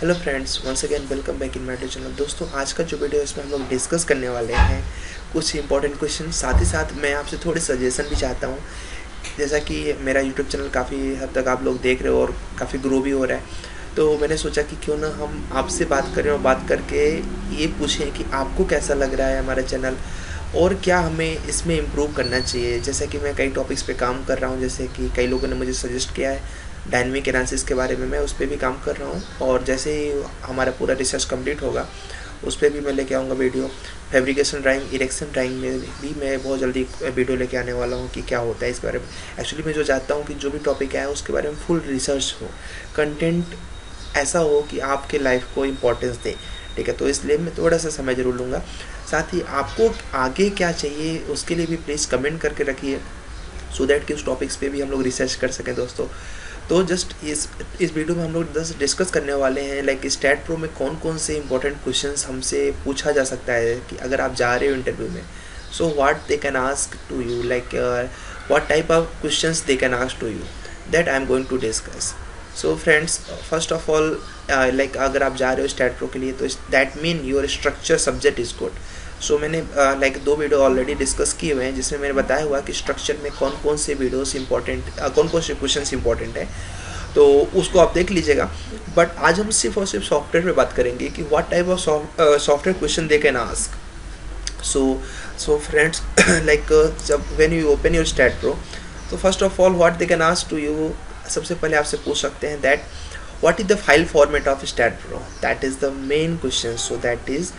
Hello friends, once again welcome back in my channel. दोस्तों, आज का जो वीडियो है इसमें हम लोग डिस्कस करने वाले हैं कुछ इंपॉर्टेंट क्वेश्चन। साथ ही साथ मैं आपसे थोड़े सजेशन भी चाहता हूँ। जैसा कि मेरा यूट्यूब चैनल काफ़ी हद तक आप लोग देख रहे हो और काफ़ी ग्रो भी हो रहा है, तो मैंने सोचा कि क्यों ना हम आपसे बात करें और बात करके ये पूछें कि आपको कैसा लग रहा है हमारा चैनल और क्या हमें इसमें इम्प्रूव करना चाहिए। जैसे कि मैं कई टॉपिक्स पे काम कर रहा हूँ, जैसे कि कई लोगों ने मुझे सजेस्ट किया है डायनेमिक एनालिसिस के बारे में, मैं उस पर भी काम कर रहा हूँ। और जैसे ही हमारा पूरा रिसर्च कंप्लीट होगा उस पर भी मैं लेके आऊँगा video. Fabrication drawing, erection drawing में भी मैं बहुत जल्दी वीडियो लेके आने वाला हूँ कि क्या होता है इस बारे में। एक्चुअली मैं जो चाहता हूँ कि जो भी टॉपिक है उसके बारे में फुल रिसर्च हो, कंटेंट ऐसा हो कि आपके लाइफ को इम्पोर्टेंस दे, ठीक है। तो इसलिए मैं थोड़ा सा समय जरूर लूँगा। साथ ही आपको आगे क्या चाहिए उसके लिए भी प्लीज़ कमेंट करके रखिए, सो दैट कि उस टॉपिक्स पे भी हम लोग रिसर्च कर सकें। दोस्तों, तो जस्ट इस वीडियो में हम लोग डिस्कस करने वाले हैं लाइक स्टैट प्रो में कौन कौन से इंपॉर्टेंट क्वेश्चंस हमसे पूछा जा सकता है कि अगर आप जा रहे हो इंटरव्यू में, so what they can ask to you, like what type of questions they can ask to you, that I am going to discuss. So friends, first of all like अगर आप जा रहे हो स्टैट प्रो के लिए, तो that mean your structure subject is good. So मैंने like 2 video already discuss किए हुए हैं जिसमें मैंने बताया हुआ कि स्ट्रक्चर में कौन कौन से वीडियोस इंपॉर्टेंट, कौन कौन से क्वेश्चंस इंपॉर्टेंट है, तो उसको आप देख लीजिएगा। बट आज हम सिर्फ और सिर्फ सॉफ्टवेयर पे बात करेंगे कि what type of software question they can ask. So friends, like जब when you open your STAAD Pro, तो first of all what they can ask to you, सबसे पहले आपसे पूछ सकते हैं that what is the file format of STAAD Pro, that is the main question. So that is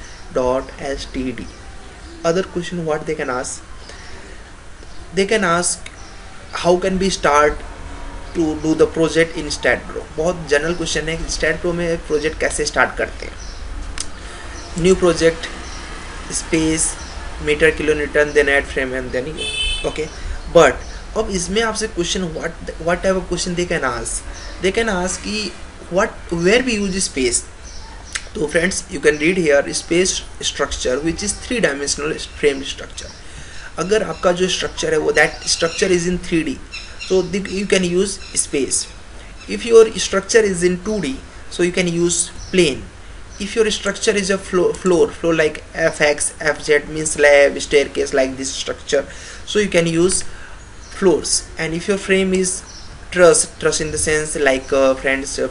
.std. Other question what they can ask, they can ask how can we start to do the project in STAAD.Pro. बहुत general question है कि STAAD.Pro में project कैसे start करते हैं। New project, space, meter, kilometer, then add frame and then okay. But अब इसमें आपसे question what type of question they can ask कि what where we use space. तो friends, you can read here space structure which is 3 dimensional frame structure. अगर आपका जो structure है वो that structure is in 3D, so you can use space. If your structure is in 2D, so you can use plane. If your structure is a floor like FX, FZ means slab, staircase, like this structure, so you can use floors. And if your frame is truss in the sense like friends,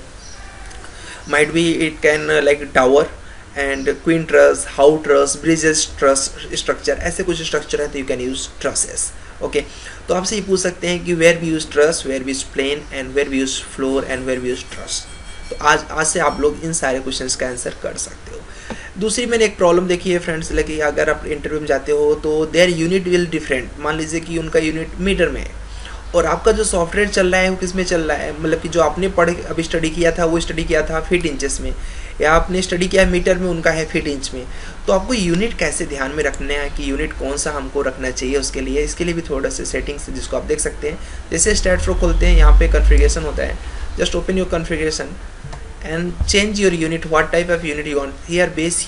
might be it can like tower and queen truss, how truss, bridges truss structure, ऐसे कुछ structure है तो you can use trusses. Okay, तो आपसे ये पूछ सकते हैं कि where we use truss, where we use plane and where we use floor and where we use truss. तो आज से आप लोग इन सारे क्वेश्चंस का आंसर कर सकते हो। दूसरी मैंने एक प्रॉब्लम देखी है फ्रेंड्स, लाइक अगर आप इंटरव्यू में जाते हो तो देयर यूनिट विल डिफरेंट। मान लीजिए कि उनका यूनिट मीटर में है और आपका जो सॉफ्टवेयर चल रहा है वो किस में चल रहा है, मतलब कि जो आपने अभी स्टडी किया था वो स्टडी किया था फीट इंचेस में, या आपने स्टडी किया है मीटर में, उनका है फीट इंच में। तो आपको यूनिट कैसे ध्यान में रखना है कि यूनिट कौन सा हमको रखना चाहिए उसके लिए, इसके लिए भी थोड़ा सा सेटिंग्स जिसको आप देख सकते हैं। जैसे स्टैट प्रो खोलते हैं, यहाँ पे कॉन्फ़िगरेशन होता है, just open your configuration and change your unit, what type of unit you want. Here base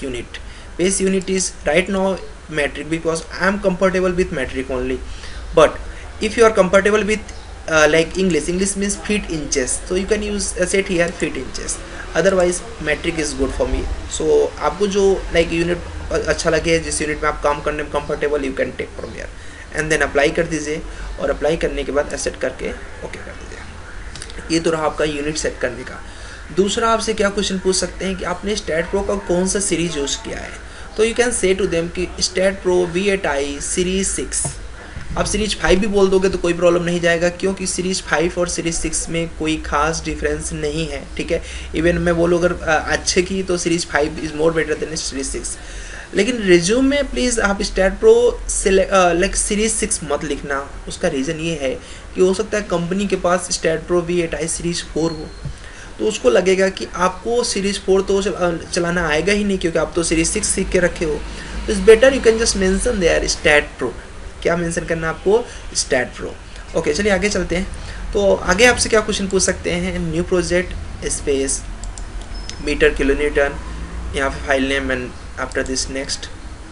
unit is right now metric because I am comfortable with metric only. But if you are comfortable with like English means feet inches, so you can use set here feet inches, otherwise metric is good for me. So आपको जो like unit अच्छा लगे, जिस unit में आप काम करने में comfortable, you can take from here and then apply कर दीजिए। और अप्लाई करने के बाद सेट करके ओके कर दीजिए। ये तो रहा आपका यूनिट सेट करने का। दूसरा आपसे क्या क्वेश्चन पूछ सकते हैं कि आपने स्टैट प्रो का कौन सा सीरीज यूज़ किया है, तो you can say to them कि स्टैट प्रो V8i सीरीज 6। आप सीरीज 5 भी बोल दोगे तो कोई प्रॉब्लम नहीं जाएगा, क्योंकि सीरीज 5 और सीरीज 6 में कोई खास डिफरेंस नहीं है, ठीक है। इवन मैं बोलूँ अगर अच्छे की तो series 5 is more better than series 6। लेकिन रिज्यूम में प्लीज़ आप स्टैट प्रो लाइक सीरीज 6 मत लिखना। उसका रीज़न ये है कि हो सकता है कंपनी के पास स्टैट प्रो V8i सीरीज 4 हो, तो उसको लगेगा कि आपको सीरीज 4 तो चलाना आएगा ही नहीं, क्योंकि आप तो सीरीज 6 सीख के रखे हो। तो it's better you can just mention there STAAD Pro. क्या मेंशन करना है आपको? Stat pro. ओके, चलिए आगे चलते हैं। तो आगे आपसे क्या क्वेश्चन पूछ सकते हैं, new project, space, meter, kilometer, यहाँ पे file name and after this next.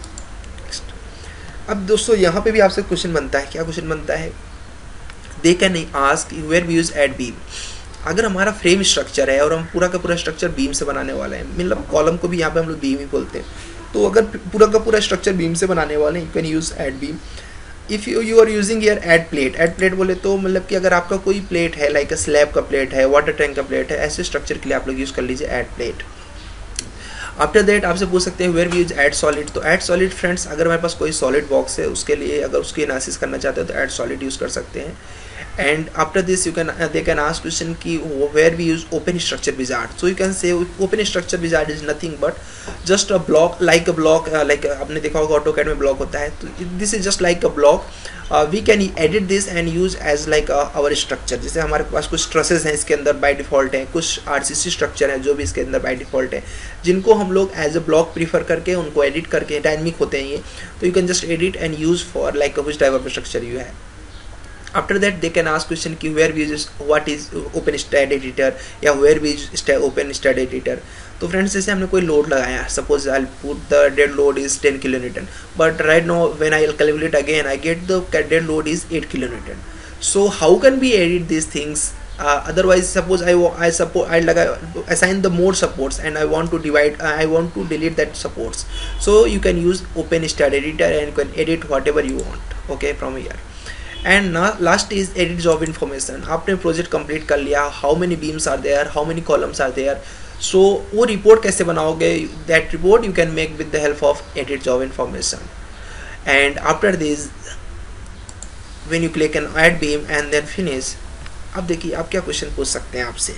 अब दोस्तों यहाँ पे भी आपसे क्वेश्चन बनता है, क्या क्वेश्चन बनता है, they can ask where we use add beam. अगर हमारा फ्रेम स्ट्रक्चर है और हम पूरा का पूरा स्ट्रक्चर बीम से बनाने वाले हैं, मतलब कॉलम को भी यहाँ पे हम लोग बीम ही बोलते हैं, तो अगर पूरा का पूरा स्ट्रक्चर बीम से बनाने वाले हैं, you can use add beam. If you are using here add plate बोले तो मतलब कि अगर आपका कोई प्लेट है, लाइक स्लैब का प्लेट है, वाटर टैंक का प्लेट है, ऐसे स्ट्रक्चर के लिए आप लोग यूज़ कर लीजिए ऐड प्लेट। आफ्टर दैट आपसे पूछ सकते हैं where we use add solid. तो ऐड सॉलिड फ्रेंड्स, अगर हमारे पास कोई सॉलिड बॉक्स है उसके लिए अगर उसकी एनालिसिस करना चाहते हो तो ऐड सॉलिड यूज़ कर सकते हैं। And after this you can they can ask question कि where we use open structure wizard. So you can say open structure wizard is nothing but just a block, like आपने देखा होगा AutoCAD में block होता है, तो this is just like a block. We can edit this and use as like our structure. जैसे हमारे पास कुछ ट्रसेस हैं इसके अंदर बाय डिफ़ॉल्ट है, कुछ आरसीसी स्ट्रक्चर है जो भी इसके अंदर बाय डिफ़ॉल्ट है, जिनको हम लोग एज अ ब्लॉक प्रीफर करके उनको एडिट करके, डायनेमिक होते हैं ये, तो you can just edit and use for like which type of structure you है। After that they can ask question कि where we use what is open STAAD editor या where we use open STAAD editor. तो friends जैसे हमने कोई load लगाया, suppose I put the dead load is 10 kilonewton, but right now when I calculate again I get the dead load is 8 kilonewton. So how can we edit this things? Otherwise suppose I assign the more supports and I want to delete that supports, so you can use open STAAD editor and you can edit whatever you want, okay, from here. And now last is edit job information. आपने project complete कर लिया, how many beams are there, how many columns are there, so वो report कैसे बनाओगे? That report you can make with the help of edit job information. And after this when you click on add beam and then finish, अब देखिए आप क्या question पूछ सकते हैं आपसे।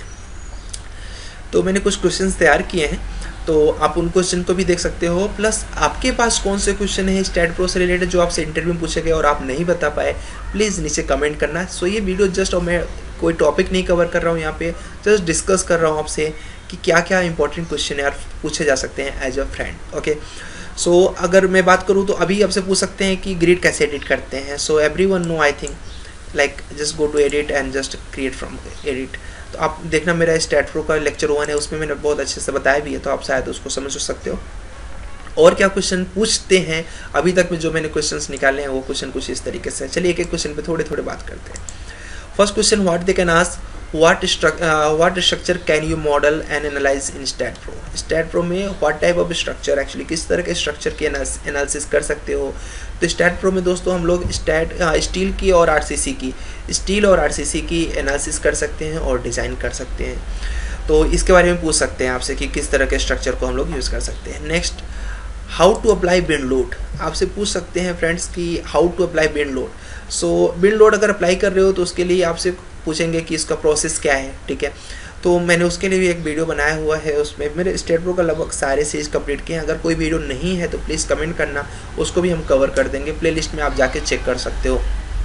तो मैंने कुछ क्वेश्चंस तैयार किए हैं, तो आप उन क्वेश्चन को भी देख सकते हो, प्लस आपके पास कौन से क्वेश्चन है STAAD.Pro से रिलेटेड जो आपसे इंटरव्यू में पूछे गए और आप नहीं बता पाए, प्लीज़ नीचे कमेंट करना। सो ये वीडियो जस्ट, और मैं कोई टॉपिक नहीं कवर कर रहा हूँ यहाँ पे, जस्ट डिस्कस कर रहा हूँ आपसे कि क्या क्या इंपॉर्टेंट क्वेश्चन है पूछे जा सकते हैं as a friend, okay. So अगर मैं बात करूँ तो अभी आपसे पूछ सकते हैं कि ग्रिड कैसे एडिट करते हैं। So everyone know I think, like just go to edit and just create from edit. तो आप देखना मेरा STAAD.Pro का लेक्चर 1 है, उसमें मैंने बहुत अच्छे से बताया भी है, तो आप शायद उसको समझ सकते हो। और क्या क्वेश्चन पूछते हैं अभी तक में जो मैंने क्वेश्चंस निकाले हैं वो क्वेश्चन कुछ इस तरीके से। चलिए एक एक क्वेश्चन पे थोड़े थोड़े बात करते हैं। First question, what they can ask, what structure can you model and analyze in STAAD.Pro। STAAD.Pro में what type of structure, actually किस तरह के स्ट्रक्चर की एनालिसिस कर सकते हो। तो STAAD.Pro में दोस्तों हम लोग स्टील की और आरसीसी की एनालिसिस कर सकते हैं और डिज़ाइन कर सकते हैं। तो इसके बारे में पूछ सकते हैं आपसे कि किस तरह के स्ट्रक्चर को हम लोग यूज़ कर सकते हैं। Next, how to apply wind load, आपसे पूछ सकते हैं फ्रेंड्स कि how to apply wind load. So wind load अगर अप्लाई कर रहे हो तो उसके लिए आपसे पूछेंगे कि इसका प्रोसेस क्या है, ठीक है। तो मैंने उसके लिए भी एक वीडियो बनाया हुआ है, उसमें मेरे STAAD.Pro का लगभग सारे चीज़ कंप्लीट किए हैं। अगर कोई वीडियो नहीं है तो प्लीज़ कमेंट करना, उसको भी हम कवर कर देंगे, प्लेलिस्ट में आप जाके चेक कर सकते हो।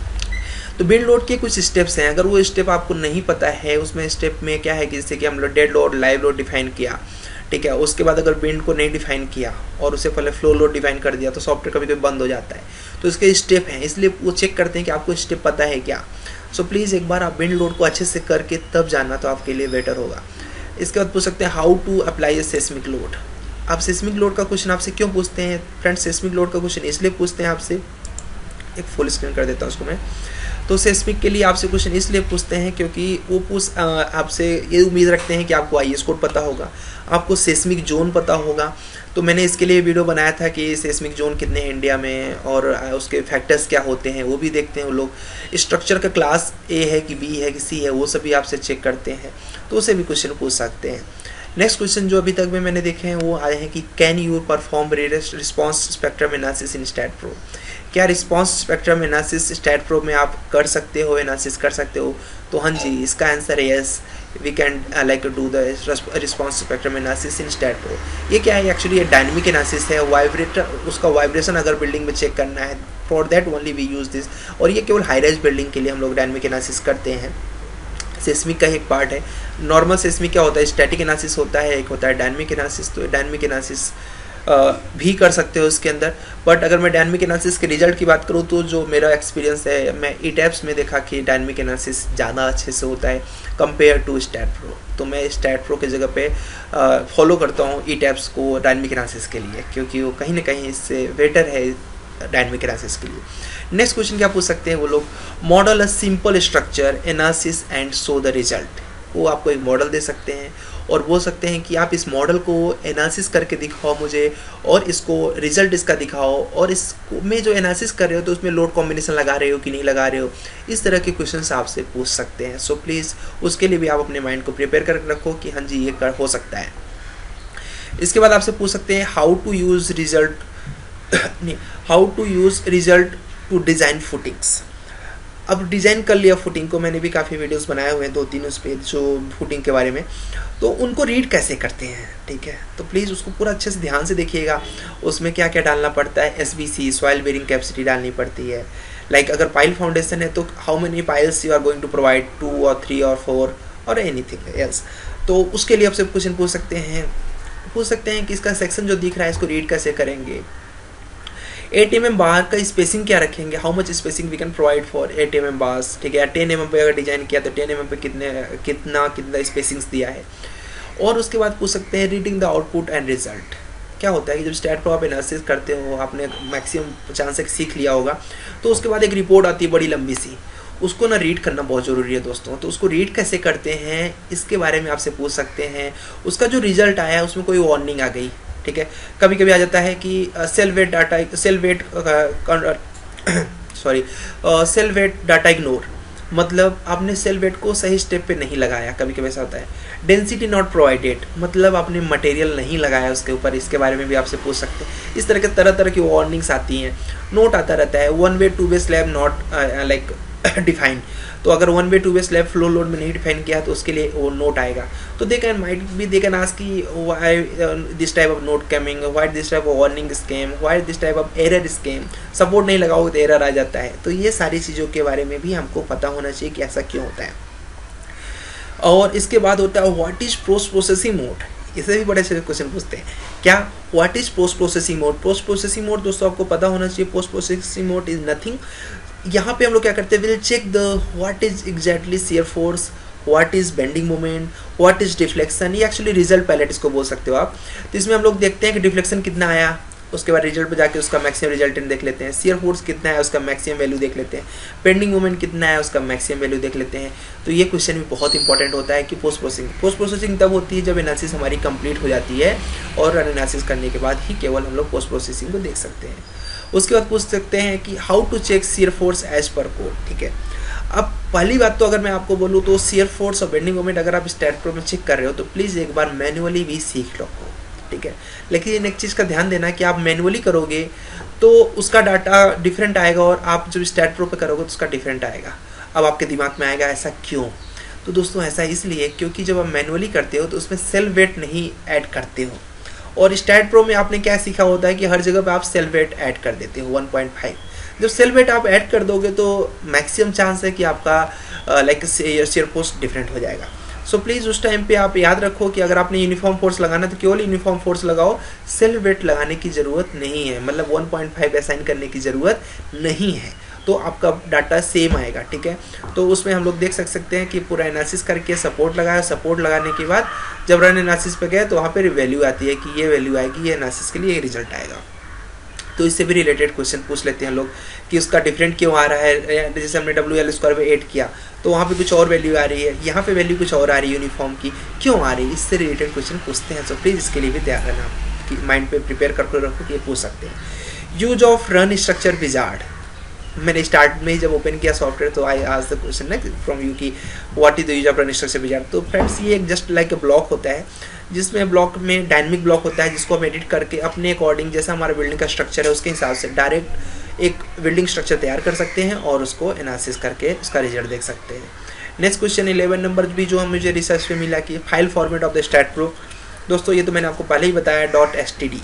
तो बिल्ड लोड के कुछ स्टेप्स हैं, अगर वो स्टेप आपको नहीं पता है, उसमें स्टेप में क्या है कि जैसे कि हम लोग dead load, live load define किया, ठीक है। उसके बाद अगर बिंड को नहीं डिफाइन किया और उससे पहले फ्लो लोड डिफाइन कर दिया तो सॉफ्टवेयर कभी कभी बंद हो जाता है। तो इसके स्टेप हैं, इसलिए वो चेक करते हैं कि आपको स्टेप पता है क्या। सो प्लीज़ एक बार आप बिंड लोड को अच्छे से करके तब जानना, तो आपके लिए बेटर होगा। इसके बाद पूछ सकते हैं how to apply a seismic load. आप सेस्मिक लोड का क्वेश्चन आपसे क्यों पूछते हैं फ्रेंड्स? सेस्मिक लोड का क्वेश्चन इसलिए पूछते हैं आपसे, एक फुल स्क्रीन कर देता हूँ उसको मैं। तो सेस्मिक के लिए आपसे क्वेश्चन इसलिए पूछते हैं क्योंकि वो आपसे ये उम्मीद रखते हैं कि आपको IS कोड पता होगा, आपको सेस्मिक जोन पता होगा। तो मैंने इसके लिए वीडियो बनाया था कि सेस्मिक जोन कितने हैं इंडिया में और उसके फैक्टर्स क्या होते हैं, वो भी देखते हैं वो लोग। स्ट्रक्चर का क्लास A है कि B है कि C है, वो सभी आपसे चेक करते हैं, तो उसे भी क्वेश्चन पूछ सकते हैं। नेक्स्ट क्वेश्चन जो अभी तक में मैंने देखे हैं वो आए हैं कि can you perform response spectrum analysis in STAAD.Pro। क्या रिस्पॉन्स स्पेक्ट्रम एनालिसिस STAAD.Pro में आप कर सकते हो, एनालिसिस कर सकते हो? तो हाँ जी, इसका आंसर है yes, we can like do the response spectrum analysis in STAAD.Pro। ये क्या है एक्चुअली, ये डायनेमिक एनालिसिस है, वाइब्रेटर, उसका वाइब्रेशन अगर बिल्डिंग में चेक करना है, for that only we use this. और ये केवल हाई राइज बिल्डिंग के लिए हम लोग डायनेमिक एनालिसिस करते हैं। सेस्मिक का एक पार्ट है, नॉर्मल सेस्मिक क्या होता है, स्टैटिक एनालिसिस होता है, एक होता है डायनेमिक एनालिसिस। तो डायनेमिक एनालिसिस भी कर सकते हो इसके अंदर। बट अगर मैं डायनेमिक एनालिसिस के रिजल्ट की बात करूँ तो जो मेरा एक्सपीरियंस है, मैं ETABS में देखा कि डायनेमिक एनालिसिस ज़्यादा अच्छे से होता है कंपेयर टू STAAD.Pro। तो मैं STAAD.Pro की जगह पे फॉलो करता हूँ ETABS को डायनेमिक एनालिसिस के लिए, क्योंकि वो कहीं ना कहीं इससे बेटर है डायनेमिक एनालिसिस के लिए। नेक्स्ट क्वेश्चन क्या पूछ सकते हैं वो लोग, model a simple structure analysis and show the result. वो आपको एक मॉडल दे सकते हैं और बोल सकते हैं कि आप इस मॉडल को एनालिसिस करके दिखाओ मुझे, और इसको रिजल्ट इसका दिखाओ, और इसको में जो एनालिसिस कर रहे हो तो उसमें लोड कॉम्बिनेशन लगा रहे हो कि नहीं लगा रहे हो। इस तरह के क्वेश्चंस आपसे पूछ सकते हैं। सो प्लीज़ उसके लिए भी आप अपने माइंड को प्रिपेयर करके रखो कि हाँ जी ये हो सकता है। इसके बाद आपसे पूछ सकते हैं how to use result to design footings. अब डिज़ाइन कर लिया फुटिंग को, मैंने भी काफ़ी वीडियोस बनाए हुए हैं 2-3 उस पर जो फुटिंग के बारे में, तो उनको रीड कैसे करते हैं, ठीक है। तो प्लीज़ उसको पूरा अच्छे से ध्यान से देखिएगा, उसमें क्या क्या डालना पड़ता है। SBC सॉइल बेरिंग कैपेसिटी डालनी पड़ती है। लाइक अगर पाइल फाउंडेशन है तो how many piles you are going to provide, 2 और 3 और 4 और एनीथिंग एल्स। तो उसके लिए आपसे क्वेश्चन पूछ सकते हैं कि इसका सेक्शन जो दिख रहा है इसको रीड कैसे करेंगे। 8 mm बार का स्पेसिंग क्या रखेंगे, how much spacing we can provide for 8 mm bars, ठीक है। 10 mm पे अगर डिजाइन किया तो 10 mm पे कितना स्पेसिंग्स दिया है। और उसके बाद पूछ सकते हैं reading the output and result. क्या होता है कि जब STAAD.Pro आप एनालिसिस करते हो, आपने मैक्सिमम चांस से सीख लिया होगा, तो उसके बाद एक रिपोर्ट आती है बड़ी लंबी सी, उसको ना रीड करना बहुत ज़रूरी है दोस्तों। तो उसको रीड कैसे करते हैं इसके बारे में आपसे पूछ सकते हैं। उसका जो रिजल्ट आया उसमें कोई वार्निंग आ गई, ठीक है। कभी कभी आ जाता है कि सेल वेट डाटा इग्नोर, मतलब आपने सेल वेट को सही स्टेप पे नहीं लगाया, कभी कभी ऐसा होता है। डेंसिटी नॉट प्रोवाइडेड, मतलब आपने मटेरियल नहीं लगाया उसके ऊपर, इसके बारे में भी आपसे पूछ सकते हैं। इस तरह के तरह की वार्निंग्स आती हैं। नोट आता रहता है 1 way 2 way slab not like define, तो अगर 1 way 2 way slab floor load में नहीं डिफाइन किया तो उसके लिए वो नोट आएगा। तो दे कैन आस्क कि why this type of note coming, why this type of warning scheme, why this type of error scheme, support नहीं लगाओगे तो एरर आ जाता है। तो ये सारी चीज़ों के बारे में भी हमको पता होना चाहिए कि ऐसा क्यों होता है। और इसके बाद होता है what is post processing mode. इसे भी बड़े अच्छे क्वेश्चन पूछते हैं, क्या what is post processing mode. Post processing mode दोस्तों आपको पता होना चाहिए। Post processing mode is nothing, यहाँ पे हम लोग क्या करते हैं, will check the what is exactly shear force, what is bending moment, what is deflection. ये एक्चुअली रिजल्ट पैलेट इसको बोल सकते हो आप। तो इसमें हम लोग देखते हैं कि डिफ्लेक्शन कितना आया, उसके बाद रिजल्ट पे जाके उसका मैक्सिमम रिजल्टेंट देख लेते हैं। शियर फोर्स कितना है उसका मैक्सिमम वैल्यू देख लेते हैं। बेंडिंग मोमेंट कितना है उसका मैक्सिमम वैल्यू देख लेते हैं। तो ये क्वेश्चन भी बहुत इंपॉर्टेंट होता है कि पोस्ट प्रोसेसिंग तब होती है जब एनालिसिस हमारी कंप्लीट हो जाती है, और एनालिसिस करने के बाद ही केवल हम लोग पोस्ट प्रोसेसिंग को देख सकते हैं। उसके बाद पूछ सकते हैं कि how to check shear force as per code, ठीक है। अब पहली बात तो अगर मैं आपको बोलूँ तो शियर फोर्स और बेंडिंग मोमेंट अगर आप STAAD.Pro में चेक कर रहे हो तो प्लीज़ एक बार मैन्युअली भी सीख लो, ठीक है। लेकिन एक चीज़ का ध्यान देना कि आप मैन्युअली करोगे तो उसका डाटा डिफरेंट आएगा, और आप जब STAAD.Pro पे करोगे तो उसका डिफरेंट आएगा। अब आपके दिमाग में आएगा ऐसा क्यों, तो दोस्तों ऐसा इसलिए क्योंकि जब आप मैन्युअली करते हो तो उसमें सेल वेट नहीं ऐड करते हो, और STAAD.Pro में आपने क्या सीखा होता है कि हर जगह पे आप सेल वेट ऐड कर देते हो 1.5। जब सेल वेट आप ऐड कर दोगे तो मैक्सिमम चांस है कि आपका लाइक शियर फोर्स डिफरेंट हो जाएगा। सो प्लीज़ उस टाइम पे आप याद रखो कि अगर आपने यूनिफॉर्म फोर्स लगाना तो केवल यूनिफॉर्म फोर्स लगाओ, सेल वेट लगाने की ज़रूरत नहीं है, मतलब 1.5 असाइन करने की ज़रूरत नहीं है, तो आपका डाटा सेम आएगा, ठीक है। तो उसमें हम लोग देख सकते हैं कि पूरा एनालिसिस करके सपोर्ट लगाया, सपोर्ट लगाने के बाद जब रन एनालिसिस पे गए तो वहाँ पे वैल्यू आती है कि ये वैल्यू आएगी, ये एनालिसिस के लिए ये रिजल्ट आएगा। तो इससे भी रिलेटेड क्वेश्चन पूछ लेते हैं लोग कि उसका डिफरेंट क्यों आ रहा है। जैसे हमने WL² पे 8 किया तो वहाँ पे कुछ और वैल्यू आ रही है, यहाँ पे वैल्यू कुछ और आ रही है यूनिफॉर्म की, क्यों आ रही है, इससे रिलेटेड क्वेश्चन पूछते हैं। तो प्लीज़ इसके लिए भी तैयार रहना कि माइंड पे प्रिपेयर करके रखो कि ये पूछ सकते हैं। Use of run structure wizard, मैंने स्टार्ट में ही जब ओपन किया सॉफ्टवेयर तो आई आज द क्वेश्चन ना फ्रॉम यू की what is the use of run structure wizard. तो फ्रेंड्स ये एक जस्ट लाइक ए ब्लॉक होता है, जिसमें ब्लॉक में डायनेमिक ब्लॉक होता है जिसको हम एडिट करके अपने अकॉर्डिंग जैसा हमारा बिल्डिंग का स्ट्रक्चर है उसके हिसाब से डायरेक्ट एक बिल्डिंग स्ट्रक्चर तैयार कर सकते हैं और उसको एनालिसिस करके उसका रिजल्ट देख सकते हैं। नेक्स्ट क्वेश्चन 11 नंबर भी जो मुझे रिसर्च में मिला कि file format of the STAAD.Pro। दोस्तों ये तो मैंने आपको पहले ही बताया .std,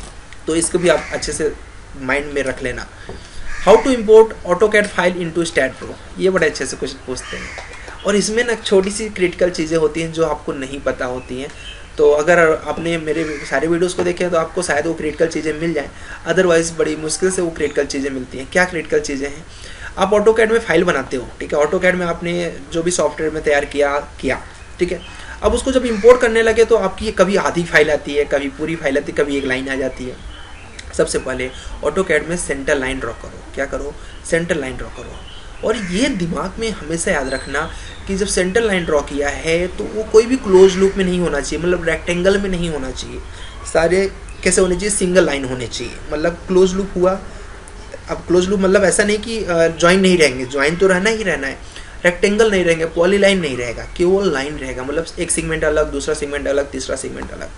तो इसको भी आप अच्छे से माइंड में रख लेना। How to import AutoCAD file into STAAD.Pro, ये बड़े अच्छे से क्वेश्चन पूछते हैं, और इसमें ना छोटी सी क्रिटिकल चीज़ें होती हैं जो आपको नहीं पता होती हैं। तो अगर आपने मेरे सारे वीडियोस को देखे तो आपको शायद वो क्रिटिकल चीज़ें मिल जाएं, अदरवाइज़ बड़ी मुश्किल से वो क्रिटिकल चीज़ें मिलती हैं। क्या क्रिटिकल चीज़ें हैं, आप AutoCAD में फाइल बनाते हो, ठीक है। AutoCAD में आपने जो भी सॉफ्टवेयर में तैयार किया, ठीक है। अब उसको जब इंपोर्ट करने लगे तो आपकी कभी आधी फाइल आती है, कभी पूरी फाइल आती है, कभी एक लाइन आ जाती है। सबसे पहले AutoCAD में सेंटर लाइन ड्रॉ करो, क्या करो, सेंटर लाइन ड्रॉ करो। और ये दिमाग में हमेशा याद रखना कि जब सेंटर लाइन ड्रॉ किया है तो वो कोई भी क्लोज लूप में नहीं होना चाहिए, मतलब रेक्टेंगल में नहीं होना चाहिए, सारे कैसे होने चाहिए, सिंगल लाइन होने चाहिए। मतलब क्लोज लूप हुआ, अब क्लोज लूप मतलब ऐसा नहीं कि ज्वाइन नहीं रहेंगे, ज्वाइन तो रहना ही रहना है, रेक्टेंगल नहीं रहेंगे, पॉली लाइन नहीं रहेगा, केवल लाइन रहेगा, मतलब एक सेगमेंट अलग, दूसरा सेगमेंट अलग, तीसरा सेगमेंट अलग,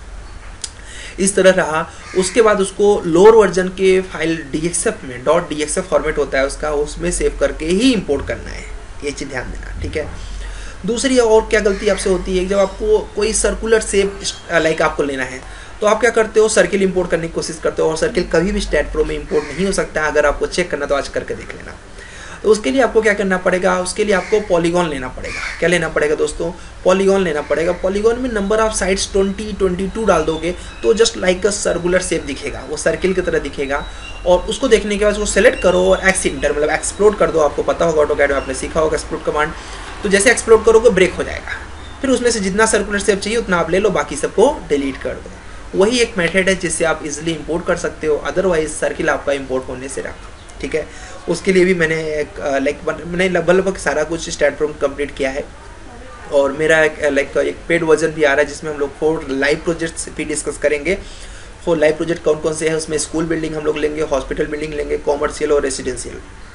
इस तरह रहा। उसके बाद उसको लोअर वर्जन के फाइल DXF में .dxf फॉर्मेट होता है उसका, उसमें सेव करके ही इंपोर्ट करना है, ये चीज़ ध्यान देना, ठीक है। दूसरी और क्या गलती आपसे होती है, जब आपको कोई सर्कुलर शेप लाइक आपको लेना है तो आप क्या करते हो, सर्किल इंपोर्ट करने की कोशिश करते हो, और सर्किल कभी भी STAAD.Pro में इंपोर्ट नहीं हो सकता। अगर आपको चेक करना तो आज करके देख लेना। तो उसके लिए आपको क्या करना पड़ेगा, उसके लिए आपको पॉलीगॉन लेना पड़ेगा। क्या लेना पड़ेगा दोस्तों, पॉलीगॉन लेना पड़ेगा। पॉलीगॉन में नंबर ऑफ साइड्स 22 डाल दोगे तो just like a circular shape दिखेगा, वो सर्किल की तरह दिखेगा। और उसको देखने के बाद उसको सेलेक्ट करो और एक्स इंटर मतलब एक्सप्लोड कर दो। आपको पता होगा AutoCAD में आपने सीखा होगा एक्सप्लोड कमांड, तो जैसे एक्सप्लोड करोगे ब्रेक हो जाएगा, फिर उसमें से जितना सर्कुलर शेप चाहिए उतना आप ले लो, बाकी सबको डिलीट कर दो। वही एक मेथड है जिससे आप इजीली इंपोर्ट कर सकते हो, अदरवाइज सर्किल आपका इंपोर्ट होने से रखा, ठीक है। उसके लिए भी मैंने मैंने लगभग सारा कुछ STAAD.Pro कंप्लीट किया है, और मेरा एक पेड वर्जन भी आ रहा है जिसमें हम लोग 4 लाइव प्रोजेक्ट्स भी डिस्कस करेंगे। 4 लाइव प्रोजेक्ट कौन कौन से हैं उसमें, स्कूल बिल्डिंग हम लोग लेंगे, हॉस्पिटल बिल्डिंग लेंगे, कॉमर्शियल और रेसिडेंशियल,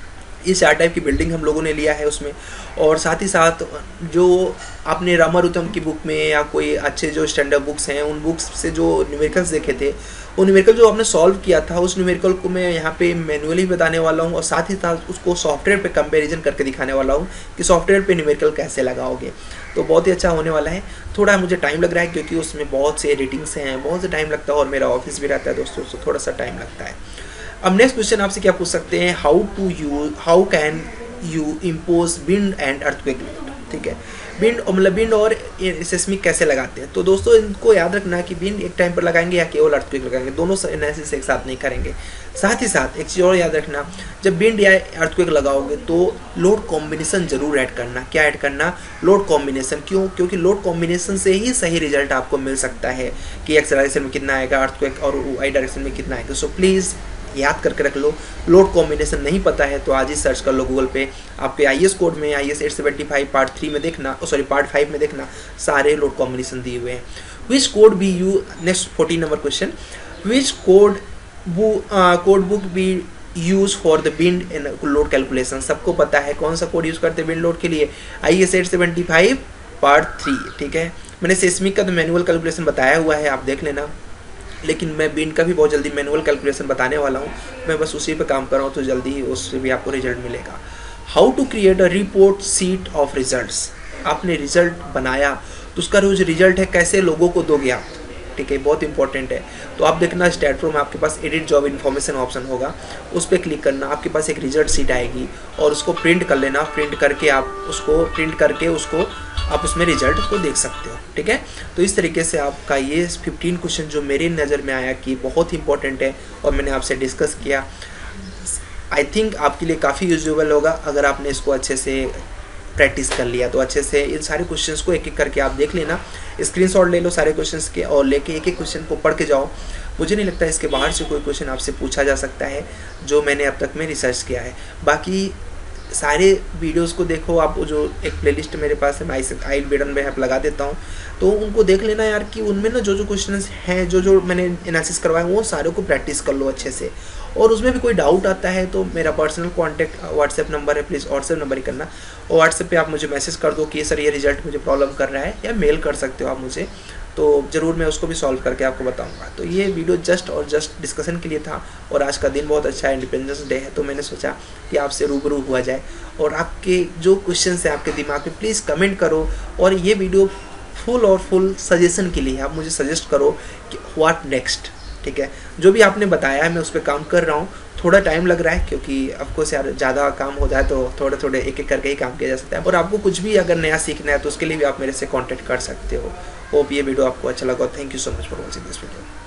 इस 4 टाइप की बिल्डिंग हम लोगों ने लिया है उसमें। और साथ ही साथ जो आपने रामारुतम की बुक में या कोई अच्छे जो स्टैंडर्ड बुक्स हैं उन बुक्स से जो न्यूमेरिकल्स देखे थे, वो न्यूमेरिकल जो आपने सॉल्व किया था उस न्यूमेरिकल को मैं यहाँ पे मैनुअली बताने वाला हूँ, और साथ ही साथ उसको सॉफ्टवेयर पे कंपैरिजन करके दिखाने वाला हूँ कि सॉफ्टवेयर पे न्यूमेरिकल कैसे लगाओगे। तो बहुत ही अच्छा होने वाला है। थोड़ा मुझे टाइम लग रहा है क्योंकि उसमें बहुत से एडिटिंग्स हैं, बहुत से टाइम लगता है, और मेरा ऑफिस भी रहता है दोस्तों, तो थोड़ा सा टाइम लगता है। अब नेक्स्ट क्वेश्चन आपसे क्या पूछ सकते हैं, how can you impose wind and earthquake load, ठीक है। विंड मतलब विंड और सेस्मिक कैसे लगाते हैं, तो दोस्तों इनको याद रखना कि विंड एक टाइम पर लगाएंगे या केवल अर्थक्वेक लगाएंगे, दोनों एनालिसिस एक साथ नहीं करेंगे। साथ ही साथ एक चीज़ और याद रखना, जब विंड या अर्थक्वेक लगाओगे तो लोड कॉम्बिनेशन जरूर ऐड करना। क्या ऐड करना, लोड कॉम्बिनेशन। क्यों, क्योंकि लोड कॉम्बिनेशन से ही सही रिजल्ट आपको मिल सकता है कि एक्स डायरेक्शन में कितना आएगा, अर्थक्वेक और वाई डायरेक्शन में कितना आएगा। सो प्लीज़ याद करके रख लो। लोड कॉम्बिनेशन नहीं पता है तो आज ही सर्च कर लो गूगल पे, आपके IAS कोड में IAS 875 पार्ट 3 में देखना, पार्ट 5 में देखना, सारे लोड कॉम्बिनेशन दिए हुए हैं। Which code be you, next 14 number question, which code book be use for the wind and load calculation. सबको पता है कौन सा कोड यूज करते हैं विंड लोड के लिए, IAS 875 पार्ट 3, ठीक है। मैंने सेस्मिक का तो मैनुअल कैलकुलेशन बताया हुआ है, आप देख लेना, लेकिन मैं विंड का भी बहुत जल्दी मैनुअल कैलकुलेशन बताने वाला हूँ, मैं बस उसी पे काम कर रहा हूँ, तो जल्दी ही उससे भी आपको रिजल्ट मिलेगा। How to create a report sheet of results. आपने रिजल्ट बनाया तो उसका जो रिजल्ट है कैसे लोगों को दोगे आप, ठीक है, बहुत इंपॉर्टेंट है। तो आप देखना STAAD.Pro में आपके पास एडिट जॉब इन्फॉर्मेशन ऑप्शन होगा, उस पर क्लिक करना, आपके पास एक रिजल्ट सीट आएगी और उसको प्रिंट कर लेना। प्रिंट करके उसको आप उसमें रिजल्ट को देख सकते हो, ठीक है। तो इस तरीके से आपका ये 15 क्वेश्चन जो मेरी नज़र में आया कि बहुत इंपॉर्टेंट है और मैंने आपसे डिस्कस किया, आई थिंक आपके लिए काफ़ी यूजेबल होगा। अगर आपने इसको अच्छे से प्रैक्टिस कर लिया तो अच्छे से इन सारे क्वेश्चंस को एक एक करके आप देख लेना, स्क्रीनशॉट ले लो सारे क्वेश्चंस के और लेके एक एक क्वेश्चन को पढ़ के जाओ। मुझे नहीं लगता इसके बाहर से कोई क्वेश्चन आपसे पूछा जा सकता है जो मैंने अब तक में रिसर्च किया है। बाकी सारे वीडियोस को देखो आप, जो एक प्लेलिस्ट मेरे पास है, मैं आई बटन में आप लगा देता हूँ, तो उनको देख लेना यार कि उनमें ना जो क्वेश्चंस हैं, जो मैंने एनालिसिस करवाया वो सारे को प्रैक्टिस कर लो अच्छे से। और उसमें भी कोई डाउट आता है तो मेरा पर्सनल कॉन्टैक्ट व्हाट्सएप नंबर है, प्लीज़ व्हाट्सएप नंबर ही करना, और व्हाट्सएप पे आप मुझे मैसेज कर दो कि सर ये रिजल्ट मुझे प्रॉब्लम कर रहा है, या मेल कर सकते हो आप मुझे, तो ज़रूर मैं उसको भी सॉल्व करके आपको बताऊंगा। तो ये वीडियो जस्ट डिस्कशन के लिए था, और आज का दिन बहुत अच्छा है, इंडिपेंडेंस डे है, तो मैंने सोचा कि आपसे रूबरू हुआ जाए। और आपके जो क्वेश्चन हैं आपके दिमाग में प्लीज़ कमेंट करो, और ये वीडियो फुल सजेशन के लिए आप मुझे सजेस्ट करो कि व्हाट नेक्स्ट, ठीक है। जो भी आपने बताया है मैं उस पर काम कर रहा हूँ, थोड़ा टाइम लग रहा है क्योंकि ऑफकोर्स यार ज़्यादा काम हो जाए तो थोड़े एक एक करके ही काम किया जा सकता है। और आपको कुछ भी अगर नया सीखना है तो उसके लिए भी आप मेरे से कांटेक्ट कर सकते हो। होप ये वीडियो आपको अच्छा लगा। Thank you so much for watching this video.